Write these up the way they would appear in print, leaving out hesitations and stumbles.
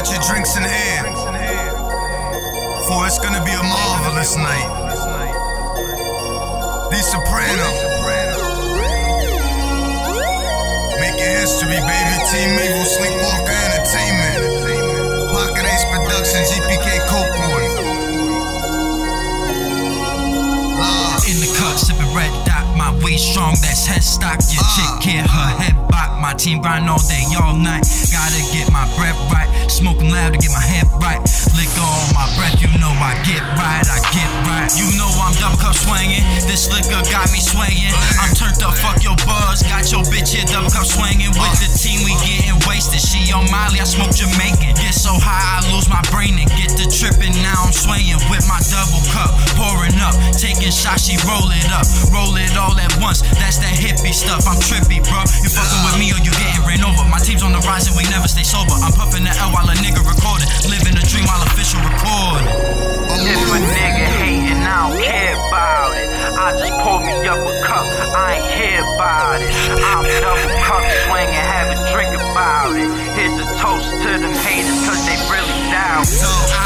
got your drinks in hand, for it's gonna be a marvelous night. The Soprano, making history, baby. Team Evil, Sleepwalker Entertainment, Pocket Ace Production, GPK Copeland. In the cut, sipping red dot, my way strong, that's head stock. Your chick get her head bop. My team grind all day, all night. Gotta get my breath right, smoking loud to get my head right. Liquor on my breath, you know I get right, I get right. You know I'm double cup swinging, this liquor got me swaying. I'm turned up, fuck your buzz, got your bitch here double cup swinging. With the team we getting wasted, she on Molly, I smoke Jamaican. Get so high I lose my brain and get to tripping. Now I'm swaying with my double cup, pouring up, taking shots, she roll it up, roll it all at once. That's that hippie stuff, I'm trippy, bro. You fucking with me or you getting ran over. My team's on the rise and we never stay sober. I'm puffing the L while a nigga recording, living a dream while official recording. If a nigga hating, I don't care about it. I just pour me up a cup, I ain't care about it. I'm double cup swinging, have a drink about it. Here's a toast to them haters, cause they really down. So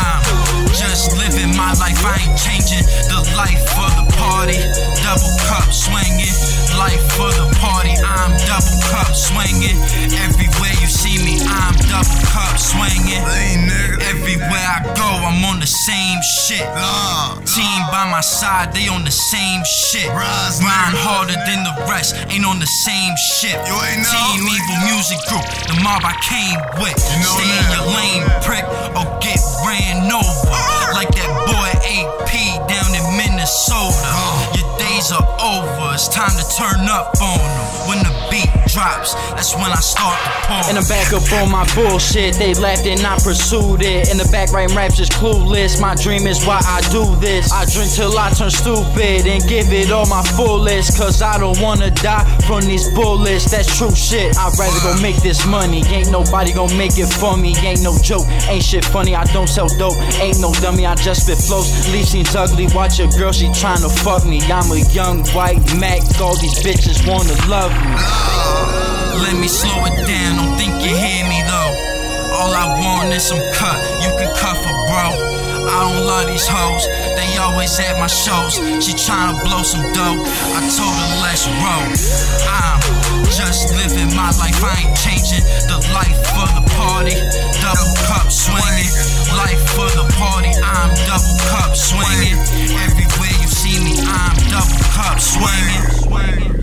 I'm just living my life, I ain't changing. The life for the party, double cup swinging. Life for the party, I'm double cup swinging. Everywhere you see me, I'm double cup swinging. Everywhere I go, I'm on the same shit. Team by my side, they on the same shit. Grind harder than the rest, ain't on the same shit. Team Evil Music Group, the mob I came with. Stay in your lane, prick, or get ran over. Like that boy AP down in Minnesota. Your days are over, it's time to turn up on them. When the beat drops, that's when I start to pour. And I'm back up on my bullshit, they laughed and I pursued it. In the back writing raps is clueless, my dream is why I do this. I drink till I turn stupid and give it all my fullest, cause I don't wanna die from these bullets, that's true shit. I'd rather go make this money, ain't nobody gon' make it for me. Ain't no joke, ain't shit funny, I don't sell dope. Ain't no dummy, I just spit flows. Leaf seems ugly, watch a girl, she tryna fuck me. I'm a young white Mac, all these bitches wanna love me. Let me slow it down, don't think you hear me though. All I want is some cut, you can cuff a bro. I don't love these hoes, they always at my shows. She tryna blow some dough, I told her let's roll. I'm just living my life, I ain't changing. The life for the party, double cup swinging. Life for the party, I'm double cup swinging. Everywhere you see me, I'm double cup swinging.